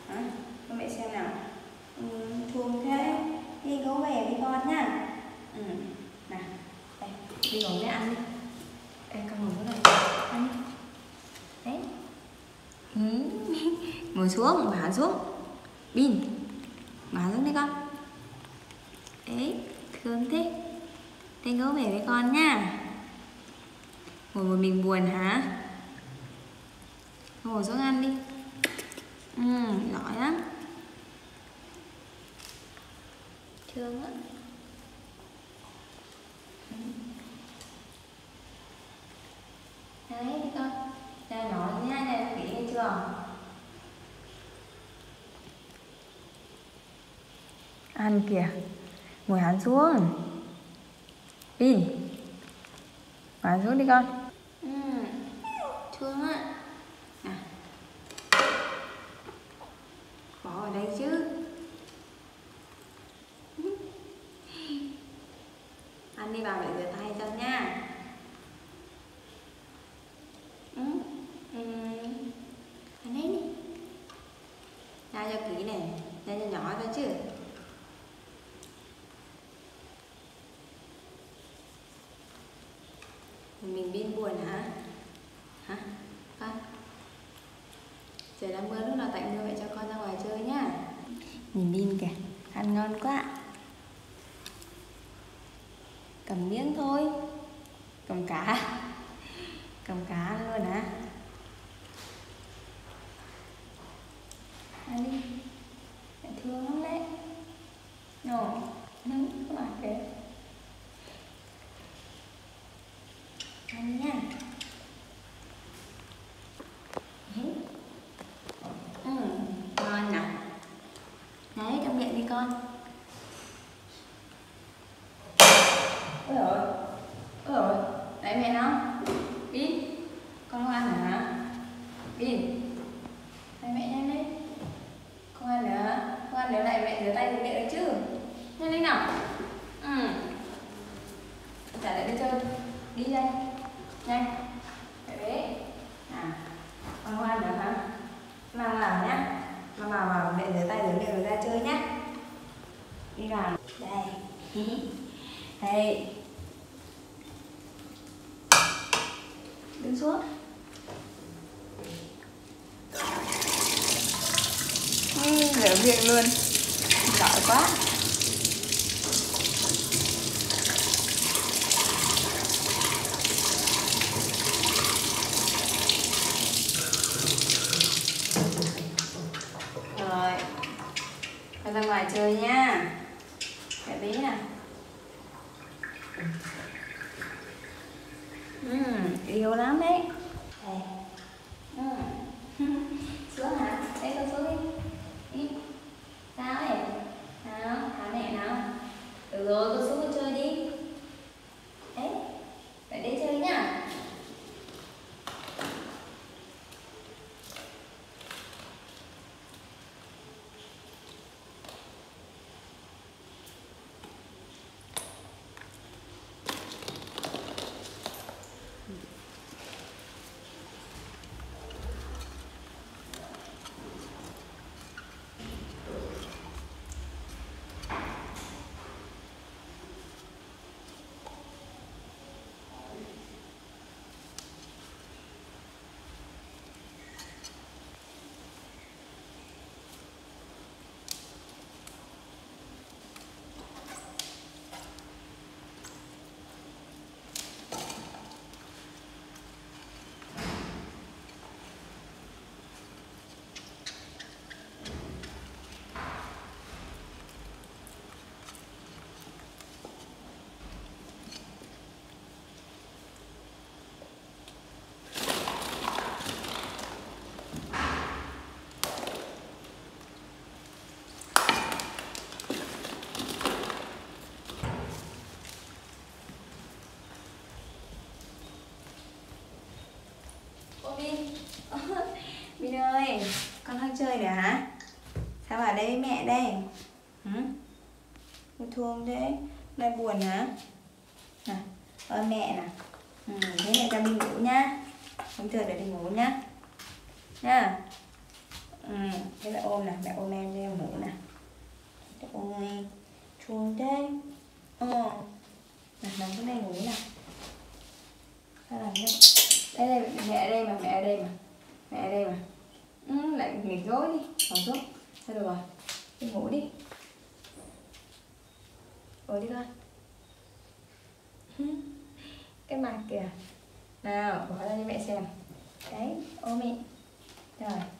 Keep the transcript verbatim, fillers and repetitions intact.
Hả? Các mẹ xem nào. Ừ, Thương thế. Đi gấu về với con nhá. Ừ. Nào. Đây, đi ngồi với ăn đi. Đây, con ngồi với này. Ăn đi. Đấy. Ừ. Ngồi xuống, ngồi hẳn xuống. Bin. Ngồi hẳn xuống đi con. Đấy, thương thế. Đi gấu về với con nhá. Ngồi một mình buồn hả? Ngồi xuống ăn đi. Ừ, giỏi lắm. Thương á. Đấy đi con. Đây nói nha, đây là kỹ nghe chưa? Ăn kìa. Ngồi hẳn xuống. Bin. Ngồi hẳn xuống đi con. Ừ, thương á. À. Bỏ ở đây chứ. Ăn đi vào để rửa tay cho nha. Ừ. Ừ. Ăn đấy đi. Ra cho kỹ này, ra cho nhỏ thôi chứ. Mình Bin buồn hả? Hả? Con? Trời đang mưa, lúc nào tạnh mưa vậy cho con ra ngoài chơi nhá. Nhìn Bin kìa, ăn ngon quá. Cầm miếng thôi. Cầm cá. Cầm cá luôn hả? Ăn đi. Mẹ thương lắm đấy. Nổ, nóng các bạn kìa. Ăn nha. Ừ, ngon nè. Đấy, trong miệng đi con. Ôi dồi, ôi dồi, đấy mẹ nó. Bin, con không ăn hả? Bin, đấy mẹ nhanh đấy. Không ăn nữa, không ăn nữa lại mẹ rửa tay rửa miệng được chứ. Nhanh lên nào. Ừ. Trả lại đi chơi. Đi đây. Nhanh. Vậy đấy. À, con không ăn nữa hả? Mang vào nhá. Mang vào vào mẹ rửa tay rửa miệng rồi ra chơi nhá. Đi vào. Đây. Đây. Đứng xuống. Ừ, rửa miệng luôn. Giỏi quá. Rồi. Con ra ngoài chơi nha. Mẹ bé à. Ừ, yêu lắm đấy. Đây. Ừ. Xuống hả? Đây con xuống đi. Đi. Sao ấy? Nào, thả mẹ nào. Được rồi, con xuống con chơi đi. Đấy. Vậy đi chơi nhá. Bin ơi, con đang chơi nữa hả? Sao ở đây với mẹ đây? Hử? Con thương thế, đây buồn hả? Nè, ơi mẹ nè. Ừ, thế mẹ cho Bin ngủ nhá. Không chơi để đi ngủ nhá. Nha. Ừ, thế là ôm nè, mẹ ôm em đi em ngủ nè. Ôi, chuông thế. Ờ. Nè, nằm cái này ngủ nè. Sao làm đây? Đây đây, mẹ ở đây mà, mẹ ở đây mà. Mẹ ở đây mà. Ừ, lại nghịch gối đi, nằm xuống. Thôi được rồi, đi ngủ đi. Ngồi đi con. Cái mặt kìa. Nào, bỏ ra cho mẹ xem. Đấy, ôm mẹ. Rồi.